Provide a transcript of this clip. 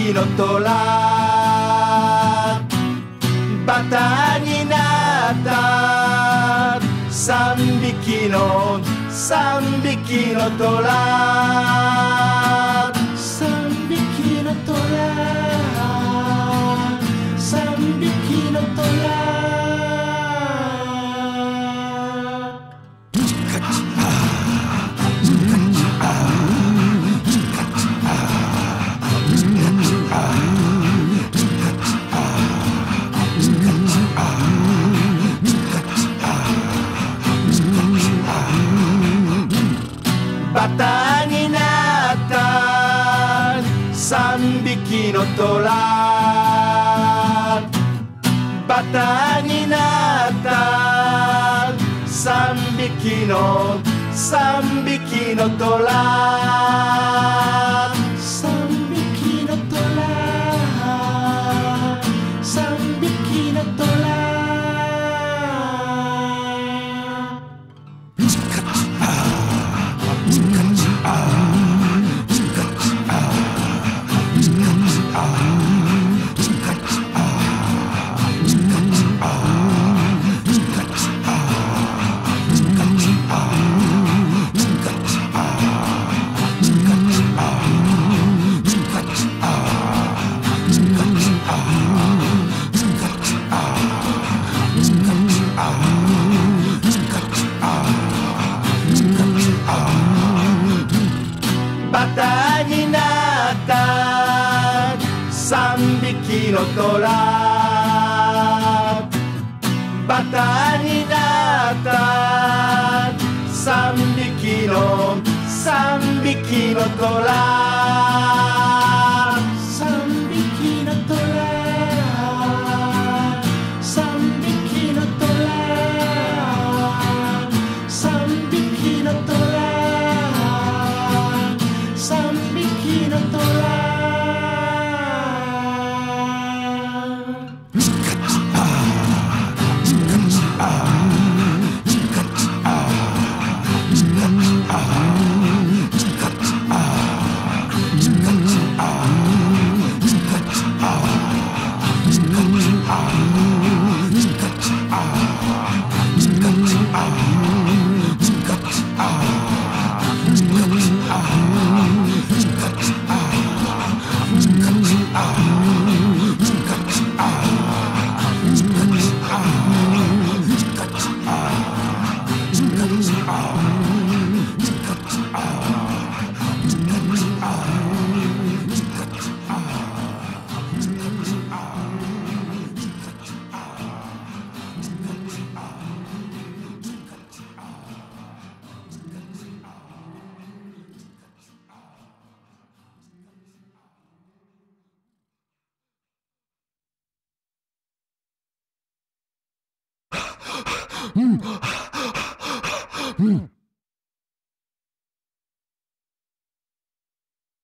匹の虎バタになった三匹の虎三匹の虎三匹の虎バタになった三匹の虎バタになった三匹の虎三匹の虎三匹の虎バタになった三匹の虎バタになった三匹の虎三匹の虎三匹の虎三匹の虎三匹の虎うん